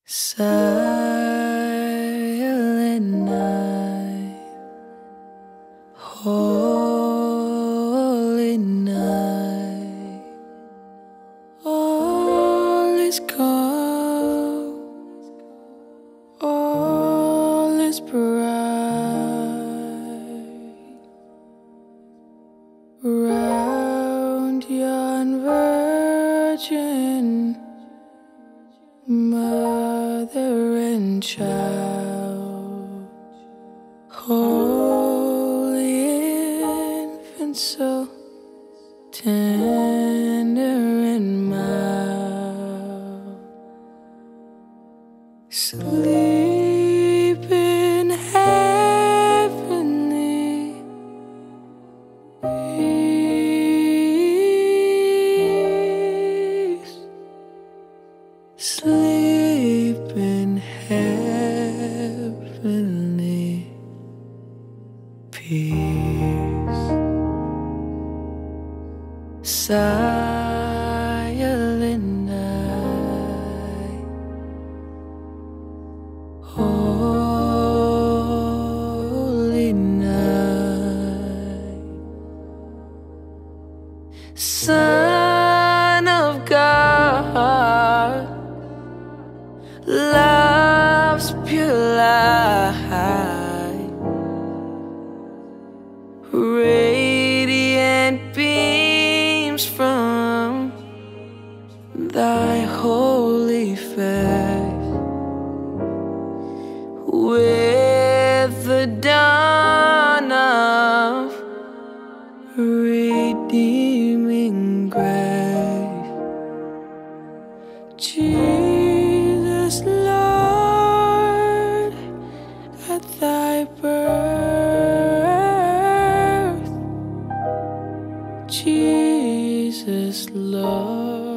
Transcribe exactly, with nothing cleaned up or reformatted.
Silent night, holy night, all is calm, all is bright. Round yon virgin mother and child, holy infant, so tender and mild, sleep in heavenly peace. Sleep in heavenly peace. Silent night, holy night, Son of God, love's pure light, radiant beams from thy holy face. With the dawn of redeeming grace, Jesus, Lord, at thy birth, Jesus, Lord.